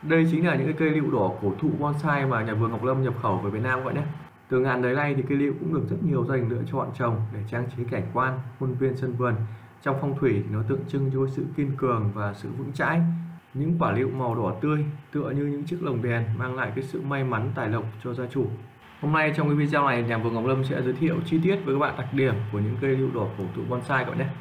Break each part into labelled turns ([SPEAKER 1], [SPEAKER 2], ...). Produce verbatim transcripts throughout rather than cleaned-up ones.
[SPEAKER 1] Đây chính là những cái cây lựu đỏ cổ thụ bonsai mà nhà vườn Ngọc Lâm nhập khẩu về Việt Nam các bạn nhé. Từ ngàn đời nay thì cây lựu cũng được rất nhiều gia đình lựa chọn trồng để trang trí cảnh quan, khuôn viên sân vườn. Trong phong thủy thì nó tượng trưng cho sự kiên cường và sự vững chãi. Những quả lựu màu đỏ tươi tựa như những chiếc lồng đèn mang lại cái sự may mắn tài lộc cho gia chủ. Hôm nay trong cái video này, nhà vườn Ngọc Lâm sẽ giới thiệu chi tiết với các bạn đặc điểm của những cây lựu đỏ cổ thụ bonsai các bạn nhé.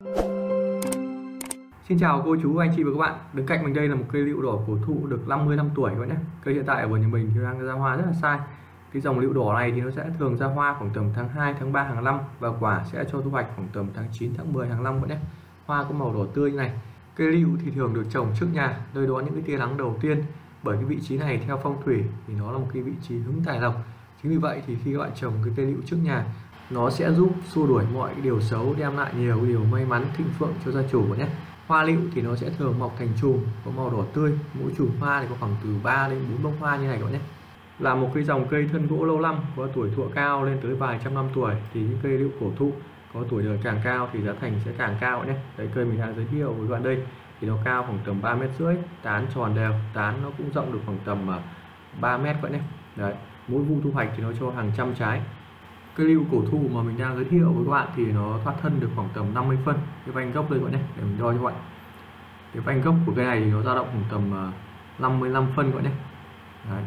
[SPEAKER 1] Xin chào cô chú, anh chị và các bạn. Đứng cạnh mình đây là một cây lựu đỏ cổ thụ được năm mươi năm tuổi các bạn nhé. Cây hiện tại ở vườn nhà mình thì đang ra hoa rất là sai. Cái dòng lựu đỏ này thì nó sẽ thường ra hoa khoảng tầm tháng hai, tháng ba hàng năm và quả sẽ cho thu hoạch khoảng tầm tháng chín, tháng mười hàng năm các bạn nhé. Hoa có màu đỏ tươi như này. Cây lựu thì thường được trồng trước nhà, nơi đó những cái tia nắng đầu tiên, bởi cái vị trí này theo phong thủy thì nó là một cái vị trí hứng tài lộc. Chính vì vậy thì khi các bạn trồng cái cây lựu trước nhà, nó sẽ giúp xua đuổi mọi điều xấu, đem lại nhiều điều may mắn thịnh vượng cho gia chủ nhé. Hoa lựu thì nó sẽ thường mọc thành chùm có màu đỏ tươi, mỗi chùm hoa thì có khoảng từ ba đến bốn bông hoa như này các bạn nhé. Là một cái dòng cây thân gỗ lâu năm, có tuổi thọ cao lên tới vài trăm năm tuổi, thì những cây lựu cổ thụ có tuổi đời càng cao thì giá thành sẽ càng cao nhé. Đấy, cây mình đang giới thiệu với bạn đây thì nó cao khoảng tầm ba mét rưỡi, tán tròn đều, tán nó cũng rộng được khoảng tầm ba mét vậy nhé. Đấy, mỗi vụ thu hoạch thì nó cho hàng trăm trái. Cây lựu cổ thụ mà mình đang giới thiệu với các bạn thì nó thoát thân được khoảng tầm năm mươi phân cái vành gốc đây các bạn nhé, để mình đo cho bạn. Cái vành gốc của cây này thì nó dao động khoảng tầm năm mươi lăm phân các bạn nhé. Đấy.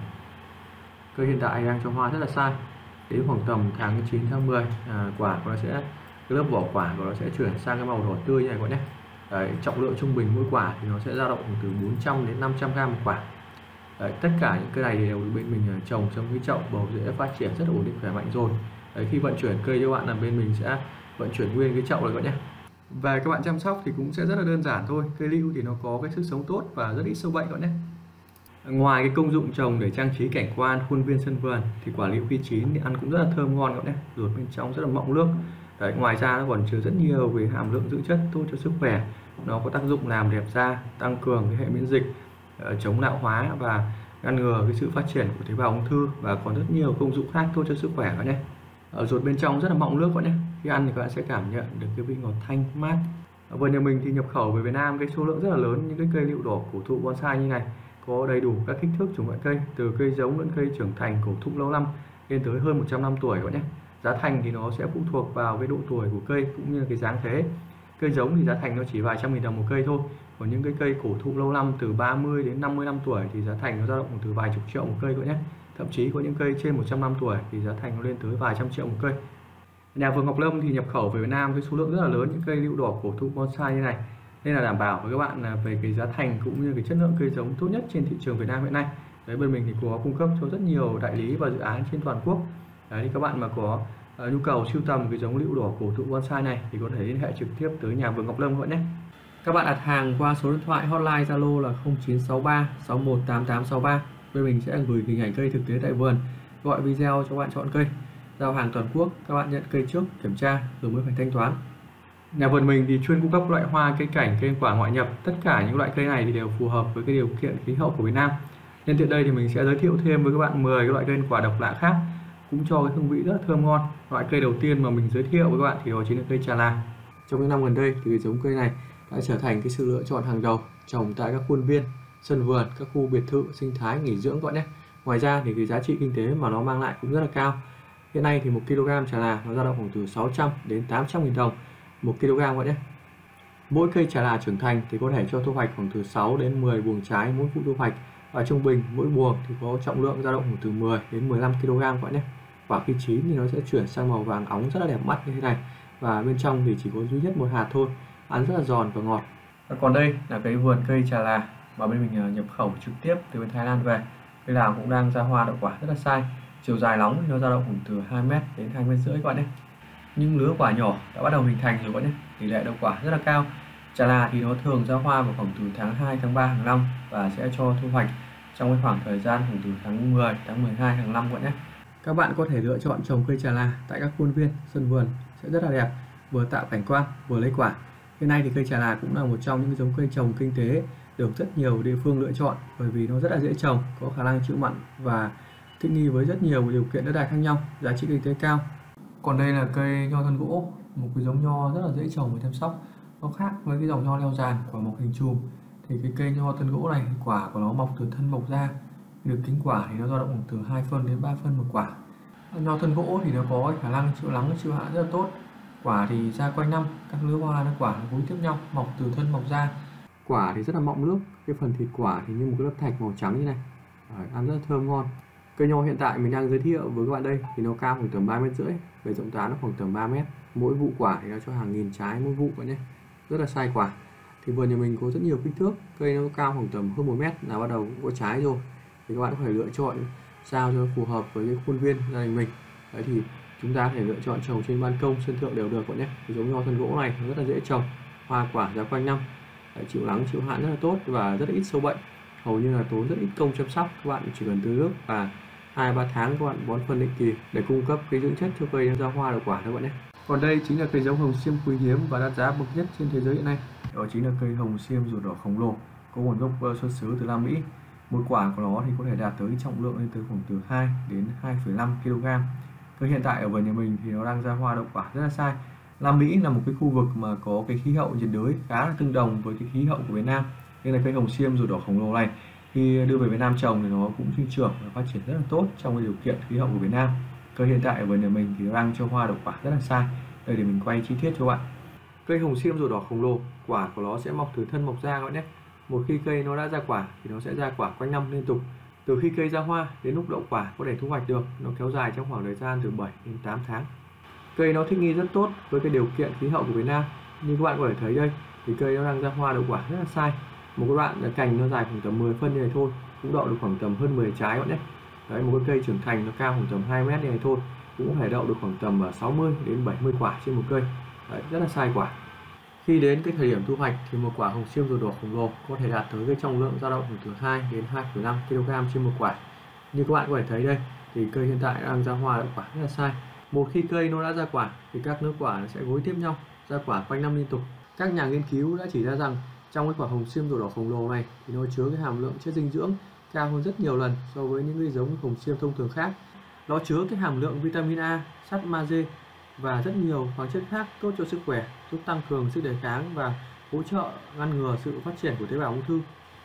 [SPEAKER 1] Cây hiện tại đang cho hoa rất là sai. Đến khoảng tầm tháng chín, tháng mười à, quả của nó sẽ, cái lớp vỏ quả của nó sẽ chuyển sang cái màu đỏ tươi như này các bạn nhé. Đấy, trọng lượng trung bình mỗi quả thì nó sẽ dao động từ bốn trăm đến năm trăm gram một quả. Đấy, tất cả những cây này đều bên mình trồng trong cái chậu bầu rễ phát triển rất ổn định khỏe mạnh rồi. Đấy, khi vận chuyển cây cho bạn là bên mình sẽ vận chuyển nguyên cái chậu này các bạn nhé. Và các bạn chăm sóc thì cũng sẽ rất là đơn giản thôi. Cây lựu thì nó có cái sức sống tốt và rất ít sâu bệnh các bạn nhé. Ngoài cái công dụng trồng để trang trí cảnh quan, khuôn viên sân vườn thì quả lựu khi chín thì ăn cũng rất là thơm ngon các bạn nhé. Ruột bên trong rất là mọng nước. Đấy, ngoài ra nó còn chứa rất nhiều về hàm lượng dưỡng chất tốt cho sức khỏe. Nó có tác dụng làm đẹp da, tăng cường cái hệ miễn dịch, chống lão hóa và ngăn ngừa cái sự phát triển của tế bào ung thư, và còn rất nhiều công dụng khác tốt cho sức khỏe các bạn nhé. Ở ruột bên trong rất là mọng nước các bạn nhé. Khi ăn thì các bạn sẽ cảm nhận được cái vị ngọt thanh mát. Ở vườn nhà mình thì nhập khẩu về Việt Nam cái số lượng rất là lớn những cái cây lựu đỏ cổ thụ bonsai như này, có đầy đủ các kích thước chủng loại cây, từ cây giống đến cây trưởng thành cổ thụ lâu năm lên tới hơn một trăm năm tuổi các bạn nhé. Giá thành thì nó sẽ phụ thuộc vào cái độ tuổi của cây cũng như cái dáng thế. Cây giống thì giá thành nó chỉ vài trăm nghìn đồng một cây thôi. Còn những cái cây cổ thụ lâu năm từ ba mươi đến năm mươi năm tuổi thì giá thành nó dao động từ vài chục triệu một cây các nhé. Thậm chí có những cây trên một trăm năm tuổi thì giá thành nó lên tới vài trăm triệu một cây. Nhà vườn Ngọc Lâm thì nhập khẩu về Việt Nam với số lượng rất là lớn những cây lựu đỏ cổ thụ bonsai như này, nên là đảm bảo với các bạn là về cái giá thành cũng như cái chất lượng cây giống tốt nhất trên thị trường Việt Nam hiện nay. Đấy, bên mình thì có cung cấp cho rất nhiều đại lý và dự án trên toàn quốc. Đấy, thì các bạn mà có uh, nhu cầu sưu tầm cái giống lựu đỏ cổ thụ bonsai này thì có thể liên hệ trực tiếp tới nhà vườn Ngọc Lâm các bạn nhé. Các bạn đặt hàng qua số điện thoại hotline Zalo là không chín sáu ba sáu một tám tám sáu ba. Bên mình sẽ gửi hình ảnh cây thực tế tại vườn, gọi video cho bạn chọn cây. Giao hàng toàn quốc, các bạn nhận cây trước, kiểm tra rồi mới phải thanh toán. Nhà vườn mình thì chuyên cung cấp loại hoa, cây cảnh, cây quả ngoại nhập. Tất cả những loại cây này thì đều phù hợp với cái điều kiện khí hậu của Việt Nam. Nhân tiện đây thì mình sẽ giới thiệu thêm với các bạn mười cái loại cây quả độc lạ khác, cũng cho cái hương vị rất là thơm ngon. Loại cây đầu tiên mà mình giới thiệu với các bạn thì đó chính là cây trà là. Trong những năm gần đây thì cái giống cây này đã trở thành cái sự lựa chọn hàng đầu trồng tại các khuôn viên, sân vườn, các khu biệt thự sinh thái nghỉ dưỡng các bạn nhé. Ngoài ra thì cái giá trị kinh tế mà nó mang lại cũng rất là cao. Hiện nay thì một ki lô gam trà là nó dao động khoảng từ sáu trăm đến tám trăm nghìn đồng một ki lô gam các bạn nhé. Mỗi cây trà là trưởng thành thì có thể cho thu hoạch khoảng từ sáu đến mười buồng trái mỗi vụ thu hoạch, và trung bình mỗi buồng thì có trọng lượng dao động khoảng từ mười đến mười lăm ki lô gam các bạn nhé. Quả khi chín thì nó sẽ chuyển sang màu vàng óng rất là đẹp mắt như thế này, và bên trong thì chỉ có duy nhất một hạt thôi, ăn rất là giòn và ngọt. Còn đây là cái vườn cây trà là mà bên mình nhập khẩu trực tiếp từ bên Thái Lan về. Cây nào cũng đang ra hoa đậu quả rất là sai. Chiều dài nóng nó dao động khoảng từ hai mét đến hai mét rưỡi các bạn nhé. Những lứa quả nhỏ đã bắt đầu hình thành rồi các bạn nhé. Tỷ lệ đậu quả rất là cao. Trà là thì nó thường ra hoa vào khoảng từ tháng hai, tháng ba hàng năm và sẽ cho thu hoạch trong cái khoảng thời gian khoảng từ tháng mười, tháng mười hai hàng năm các bạn nhé. Các bạn có thể lựa chọn trồng cây trà là tại các khuôn viên, sân vườn sẽ rất là đẹp, vừa tạo cảnh quan vừa lấy quả. Hiện nay thì cây trà là cũng là một trong những giống cây trồng kinh tế được rất nhiều địa phương lựa chọn, bởi vì nó rất là dễ trồng, có khả năng chịu mặn và thích nghi với rất nhiều điều kiện đất đai khác nhau, giá trị kinh tế cao. Còn đây là cây nho thân gỗ, một cái giống nho rất là dễ trồng và chăm sóc. Nó khác với cái dòng nho leo giàn quả mọc hình chùm. Thì thì cái cây nho thân gỗ này quả của nó mọc từ thân mọc ra, được kính quả thì nó dao động từ hai phân đến ba phân một quả. Nho thân gỗ thì nó có khả năng chịu nắng chịu hạn rất là tốt, quả thì ra quanh năm, các lứa hoa nó quả nó gối tiếp nhau, mọc từ thân mọc ra, quả thì rất là mọng nước, cái phần thịt quả thì như một cái lớp thạch màu trắng như này. Đấy, ăn rất là thơm ngon. Cây nho hiện tại mình đang giới thiệu với các bạn đây thì nó cao khoảng tầm ba mét rưỡi, bề rộng tán nó khoảng tầm ba mét, mỗi vụ quả thì nó cho hàng nghìn trái mỗi vụ vậy nhé, rất là sai quả. Thì vườn nhà mình có rất nhiều kích thước, cây nó cao khoảng tầm hơn một mét là bắt đầu cũng có trái rồi, thì các bạn có thể lựa chọn sao cho phù hợp với cái khuôn viên gia đình mình. Đấy thì chúng ta có thể lựa chọn trồng trên ban công, sân thượng đều được vậy nhé. Thì giống nho thân gỗ này rất là dễ trồng, hoa quả ra quanh năm, đấy, chịu nắng chịu hạn rất là tốt và rất là ít sâu bệnh, hầu như là tốn rất ít công chăm sóc. Các bạn chỉ cần tưới nước và hai ba tháng các bạn bón phân định kỳ để cung cấp cái dưỡng chất cho cây ra hoa được quả các bạn nhé. Còn đây chính là cây giống hồng xiêm quý hiếm và đạt giá bậc nhất trên thế giới hiện nay. Đó chính là cây hồng xiêm ruột đỏ khổng lồ, có nguồn gốc xuất xứ từ Nam Mỹ. Một quả của nó thì có thể đạt tới trọng lượng lên tới khoảng từ hai đến hai phẩy năm ki lô gam. Cây hiện tại ở vườn nhà mình thì nó đang ra hoa đậu quả rất là sai. Nam Mỹ là một cái khu vực mà có cái khí hậu nhiệt đới khá là tương đồng với cái khí hậu của Việt Nam, nên là cây hồng xiêm ruột đỏ khổng lồ này khi đưa về Việt Nam trồng thì nó cũng sinh trưởng và phát triển rất là tốt trong cái điều kiện khí hậu của Việt Nam. Cây hiện tại ở vườn nhà mình thì nó đang cho hoa đậu quả rất là sai. Đây để mình quay chi tiết cho bạn. Cây hồng xiêm ruột đỏ khổng lồ, quả của nó sẽ mọc từ thân mọc ra các bạn nhé. Một khi cây nó đã ra quả thì nó sẽ ra quả quanh năm liên tục. Từ khi cây ra hoa đến lúc đậu quả có thể thu hoạch được, nó kéo dài trong khoảng thời gian từ bảy đến tám tháng. Cây nó thích nghi rất tốt với cái điều kiện khí hậu của Việt Nam. Như các bạn có thể thấy đây thì cây nó đang ra hoa đậu quả rất là sai. Một cái đoạn cành nó dài khoảng tầm mười phân như này thôi cũng đậu được khoảng tầm hơn mười trái các bạn nhé. Đấy, một cái cây trưởng thành nó cao khoảng tầm hai mét như này thôi cũng có thể đậu được khoảng tầm sáu mươi đến bảy mươi quả trên một cây. Đấy, rất là sai quả. Khi đến cái thời điểm thu hoạch thì một quả hồng xiêm ruột đỏ khổng lồ có thể đạt tới cái trọng lượng dao động từ hai đến hai phẩy năm ki lô gam trên một quả. Như các bạn có thể thấy đây thì cây hiện tại đang ra hoa đậu quả rất là sai. Một khi cây nó đã ra quả thì các lứa quả nó sẽ gối tiếp nhau, ra quả quanh năm liên tục. Các nhà nghiên cứu đã chỉ ra rằng trong cái quả hồng xiêm ruột đỏ khổng lồ này thì nó chứa cái hàm lượng chất dinh dưỡng cao hơn rất nhiều lần so với những cái giống hồng xiêm thông thường khác. Nó chứa cái hàm lượng vitamin A, sắt, magie và rất nhiều khoáng chất khác tốt cho sức khỏe, giúp tăng cường sức đề kháng và hỗ trợ ngăn ngừa sự phát triển của tế bào ung thư.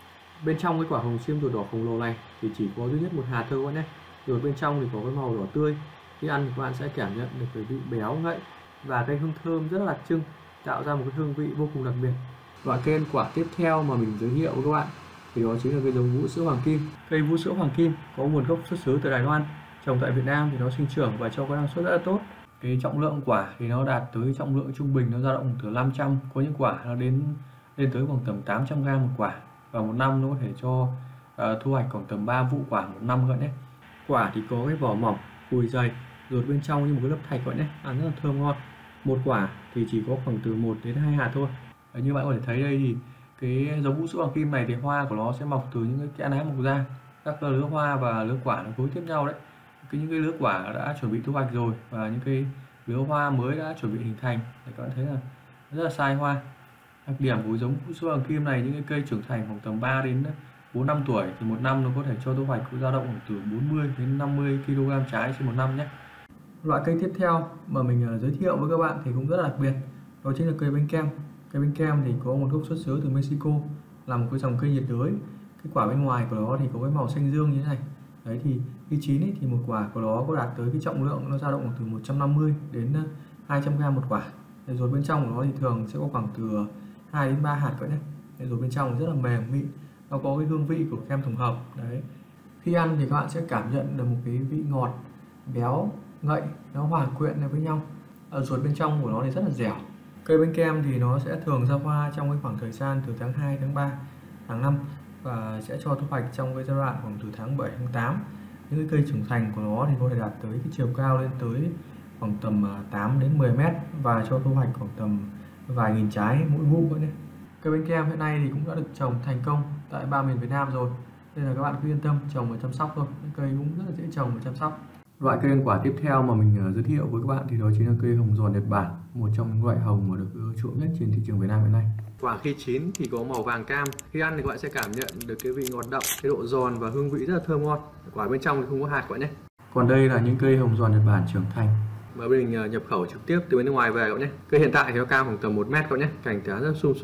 [SPEAKER 1] Bên trong cái quả hồng xiêm ruột đỏ khổng lồ này thì chỉ có duy nhất một hạt thôi các bạn nhé. Rồi bên trong thì có cái màu đỏ tươi. Khi ăn thì các bạn sẽ cảm nhận được cái vị béo ngậy và cái hương thơm rất là đặc trưng, tạo ra một cái hương vị vô cùng đặc biệt. Loại cây ăn quả tiếp theo mà mình giới thiệu với các bạn thì đó chính là cây giống vũ sữa hoàng kim. Cây vũ sữa hoàng kim có nguồn gốc xuất xứ từ Đài Loan, trồng tại Việt Nam thì nó sinh trưởng và cho cái năng suất rất là tốt. Cái trọng lượng quả thì nó đạt tới trọng lượng trung bình nó dao động từ năm trăm, có những quả nó đến lên tới khoảng tầm tám trăm gam một quả, và một năm nó có thể cho uh, thu hoạch khoảng tầm ba vụ quả một năm vậy nhé. Quả thì có cái vỏ mỏng, cùi dày, ruột bên trong như một cái lớp thạch vậy nhé, ăn rất là thơm ngon. Một quả thì chỉ có khoảng từ một đến hai hạt thôi. Đấy, như bạn có thể thấy đây thì cái giống vũ sữa hoàng kim này thì hoa của nó sẽ mọc từ những cái kẽ lá mọc ra, các lứa hoa và lứa quả nó nối tiếp nhau đấy. Cái những cái lứa quả đã chuẩn bị thu hoạch rồi và những cái lứa hoa mới đã chuẩn bị hình thành, thì các bạn thấy là rất là sai hoa. Đặc điểm của giống vũ sữa hoàng kim này, những cái cây trưởng thành khoảng tầm ba đến bốn năm tuổi thì một năm nó có thể cho thu hoạch dao động từ bốn mươi đến năm mươi ki lô gam trái trên một năm nhé. Loại cây tiếp theo mà mình giới thiệu với các bạn thì cũng rất là đặc biệt, đó chính là cây bánh kem. Cây bánh kem thì có nguồn gốc xuất xứ từ Mexico, là một cái dòng cây nhiệt đới. Cái quả bên ngoài của nó thì có cái màu xanh dương như thế này. Đấy thì khi chín ấy, thì một quả của nó có đạt tới cái trọng lượng nó dao động từ một trăm năm mươi đến hai trăm gam một quả. Rồi bên trong của nó thì thường sẽ có khoảng từ hai đến ba hạt vậy nhé. Rồi bên trong rất là mềm mịn, nó có cái hương vị của kem tổng hợp. Đấy. Khi ăn thì các bạn sẽ cảm nhận được một cái vị ngọt, béo, ngậy, nó hòa quyện với nhau. Ở ruột bên trong của nó thì rất là dẻo. Cây bánh kem thì nó sẽ thường ra hoa trong cái khoảng thời gian từ tháng hai, tháng ba, tháng năm và sẽ cho thu hoạch trong cái giai đoạn khoảng từ tháng bảy, tháng tám. Những cái cây trưởng thành của nó thì có thể đạt tới cái chiều cao lên tới khoảng tầm tám đến mười mét và cho thu hoạch khoảng tầm vài nghìn trái mỗi vụ nữa. Cây bánh kem hiện nay thì cũng đã được trồng thành công tại ba miền Việt Nam rồi, nên là các bạn cứ yên tâm trồng và chăm sóc thôi. Những cây cũng rất là dễ trồng và chăm sóc. Loại cây ăn quả tiếp theo mà mình giới thiệu với các bạn thì đó chính là cây hồng giòn Nhật Bản, một trong những loại hồng mà được ưa chuộng nhất trên thị trường Việt Nam hiện nay. Quả khi chín thì có màu vàng cam, khi ăn thì các bạn sẽ cảm nhận được cái vị ngọt đậm, cái độ giòn và hương vị rất là thơm ngon. Quả bên trong thì không có hạt các bạn nhé. Còn đây là những cây hồng giòn Nhật Bản trưởng thành mà bên mình nhập khẩu trực tiếp từ bên nước ngoài về các bạn nhé. Cây hiện tại thì nó cao khoảng tầm một mét các bạn nhé, cành lá rất sum xuê.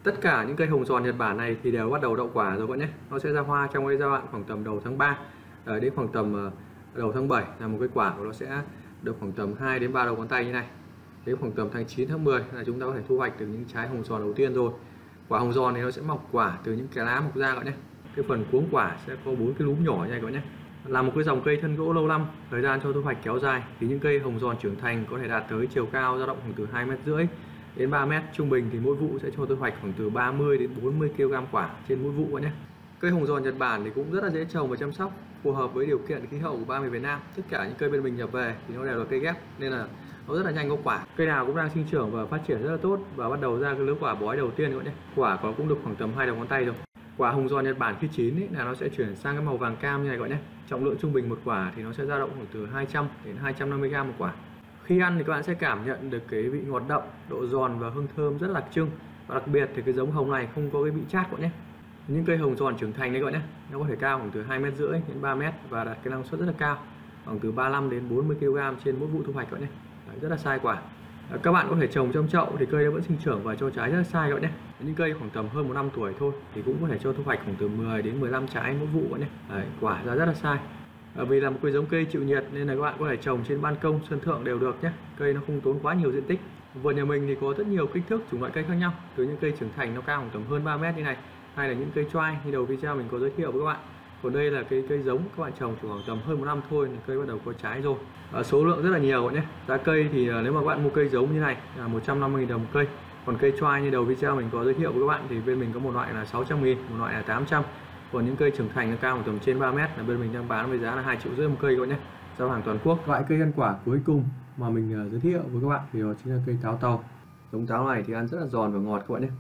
[SPEAKER 1] Tất cả những cây hồng giòn Nhật Bản này thì đều bắt đầu đậu quả rồi các bạn nhé. Nó sẽ ra hoa trong cái giai đoạn khoảng tầm đầu tháng ba Đấy, đến khoảng tầm đầu tháng bảy là một cái quả của nó sẽ được khoảng tầm hai đến ba đầu ngón tay như này. Đến khoảng tầm tháng chín tháng mười là chúng ta có thể thu hoạch được những trái hồng giòn đầu tiên rồi. Quả hồng giòn thì nó sẽ mọc quả từ những cái lá mọc ra các bạn nhé. Cái phần cuống quả sẽ có bốn cái lúm nhỏ như này các bạn nhé. Là một cái dòng cây thân gỗ lâu năm, thời gian cho thu hoạch kéo dài thì những cây hồng giòn trưởng thành có thể đạt tới chiều cao dao động khoảng từ hai mét rưỡi đến ba mét. Trung bình thì mỗi vụ sẽ cho thu hoạch khoảng từ ba mươi đến bốn mươi ki lô gam quả trên mỗi vụ các bạn nhé. Cây hồng giòn Nhật Bản thì cũng rất là dễ trồng và chăm sóc, phù hợp với điều kiện khí hậu của ba miền Việt Nam. Tất cả những cây bên mình nhập về thì nó đều là cây ghép nên là nó rất là nhanh có quả. Cây nào cũng đang sinh trưởng và phát triển rất là tốt và bắt đầu ra cái lứa quả bói đầu tiên các bạn nhé. Quả có cũng được khoảng tầm hai đầu ngón tay rồi. Quả hồng giòn Nhật Bản khi chín ấy, là nó sẽ chuyển sang cái màu vàng cam như này các bạn nhé. Trọng lượng trung bình một quả thì nó sẽ dao động khoảng từ hai trăm đến hai trăm năm mươi gam một quả. Khi ăn thì các bạn sẽ cảm nhận được cái vị ngọt đậm, độ giòn và hương thơm rất là đặc trưng. Và đặc biệt thì cái giống hồng này không có cái vị chát các bạn nhé. Những cây hồng giòn trưởng thành đấy các bạn nhé, nó có thể cao khoảng từ hai mét rưỡi đến ba mét và đạt cái năng suất rất là cao, khoảng từ ba mươi lăm đến bốn mươi ki lô gam trên mỗi vụ thu hoạch các bạn nhé. Đấy, rất là sai quả. Các bạn có thể trồng trong chậu thì cây nó vẫn sinh trưởng và cho trái rất là sai các bạn nhé. Những cây khoảng tầm hơn một năm tuổi thôi thì cũng có thể cho thu hoạch khoảng từ mười đến mười lăm trái mỗi vụ các bạn nhé. Đấy, quả ra rất là sai. À, vì là một cây giống cây chịu nhiệt nên là các bạn có thể trồng trên ban công, sân thượng đều được nhé. Cây nó không tốn quá nhiều diện tích. Vườn nhà mình thì có rất nhiều kích thước chủng loại cây khác nhau, từ những cây trưởng thành nó cao khoảng tầm hơn ba mét như này, hay là những cây choai như đầu video mình có giới thiệu với các bạn. Còn đây là cái cây giống các bạn trồng chỉ khoảng tầm hơn một năm thôi thì cây bắt đầu có trái rồi. À, số lượng rất là nhiều các bạn nhé. Giá cây thì nếu mà các bạn mua cây giống như này là một trăm năm mươi nghìn đồng một cây. Còn cây choai như đầu video mình có giới thiệu với các bạn thì bên mình có một loại là sáu trăm nghìn, một loại là tám trăm. Còn những cây trưởng thành nó cao khoảng tầm trên ba mét là bên mình đang bán với giá là hai triệu rưỡi một cây các bạn nhé. Giao hàng toàn quốc. Loại cây ăn quả cuối cùng mà mình giới thiệu với các bạn thì đó chính là cây táo tàu. Giống táo này thì ăn rất là giòn và ngọt các bạn nhé.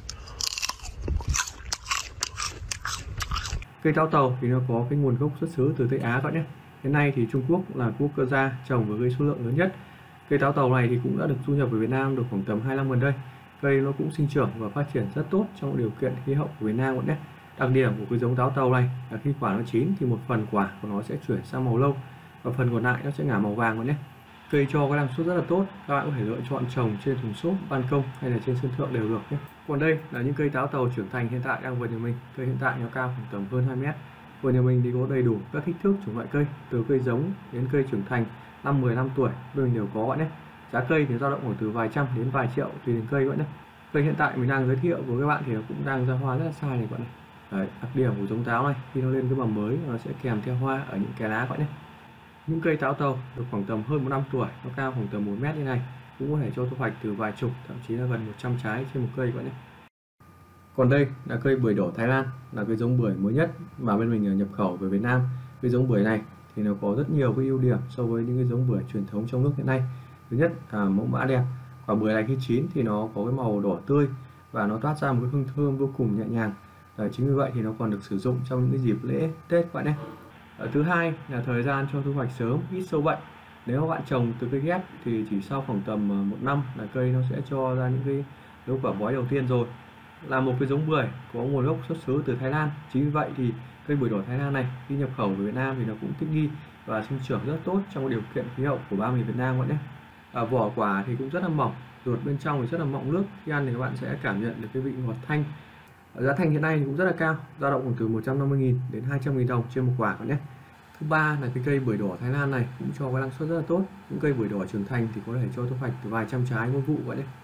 [SPEAKER 1] Cây táo tàu thì nó có cái nguồn gốc xuất xứ từ Tây Á các bạn nhé. Hiện nay thì Trung Quốc là quốc gia trồng và gây số lượng lớn nhất. Cây táo tàu này thì cũng đã được du nhập về Việt Nam được khoảng tầm hai năm gần đây. Cây nó cũng sinh trưởng và phát triển rất tốt trong điều kiện khí hậu của Việt Nam các bạn nhé. Đặc điểm của cái giống táo tàu này là khi quả nó chín thì một phần quả của nó sẽ chuyển sang màu lâu và phần còn lại nó sẽ ngả màu vàng các bạn nhé. Cây cho cái năng suất rất là tốt, các bạn có thể lựa chọn trồng trên thùng xốp, ban công hay là trên sân thượng đều được nhé. Còn đây là những cây táo tàu trưởng thành hiện tại đang vườn nhà mình. Cây hiện tại nó cao khoảng tầm hơn hai mét. Vườn nhà mình thì có đầy đủ các kích thước chủng loại cây, từ cây giống đến cây trưởng thành năm mười năm tuổi bên mình đều có bạn nhé. Giá cây thì dao động khoảng từ vài trăm đến vài triệu tùy từng cây bạn nhé. Cây hiện tại mình đang giới thiệu với các bạn thì nó cũng đang ra hoa rất là sai này các bạn này. Đấy, đặc điểm của giống táo này khi nó lên cái mầm mới nó sẽ kèm theo hoa ở những cái lá các bạn nhé. Những cây táo tàu được khoảng tầm hơn một năm tuổi, nó cao khoảng tầm một mét như này, cũng có thể cho thu hoạch từ vài chục thậm chí là gần một trăm trái trên một cây các bạn nhé. Còn đây là cây bưởi đỏ Thái Lan, là cái giống bưởi mới nhất mà bên mình nhập khẩu về Việt Nam. Cái giống bưởi này thì nó có rất nhiều cái ưu điểm so với những cái giống bưởi truyền thống trong nước hiện nay. Thứ nhất là mẫu mã đẹp, quả bưởi này khi chín thì nó có cái màu đỏ tươi và nó toát ra một cái hương thơm vô cùng nhẹ nhàng. Đấy, chính vì vậy thì nó còn được sử dụng trong những cái dịp lễ Tết các bạn nhé. Thứ hai là thời gian cho thu hoạch sớm, ít sâu bệnh. Nếu các bạn trồng từ cây ghép thì chỉ sau khoảng tầm một năm là cây nó sẽ cho ra những cái lứa quả bói đầu tiên rồi. Là một cái giống bưởi có nguồn gốc xuất xứ từ Thái Lan, chính vì vậy thì cây bưởi đỏ Thái Lan này khi nhập khẩu về Việt Nam thì nó cũng thích nghi và sinh trưởng rất tốt trong điều kiện khí hậu của ba miền Việt Nam các bạn nhé. À, vỏ quả thì cũng rất là mỏng, ruột bên trong thì rất là mọng nước, khi ăn thì các bạn sẽ cảm nhận được cái vị ngọt thanh. Giá thành hiện nay thì cũng rất là cao, dao động khoảng từ một trăm năm mươi nghìn đến hai trăm nghìn đồng trên một quả các bạn nhé. Thứ ba là cái cây bưởi đỏ Thái Lan này cũng cho cái năng suất rất là tốt. Những cây bưởi đỏ trưởng thành thì có thể cho thu hoạch từ vài trăm trái mỗi vụ vậy đấy.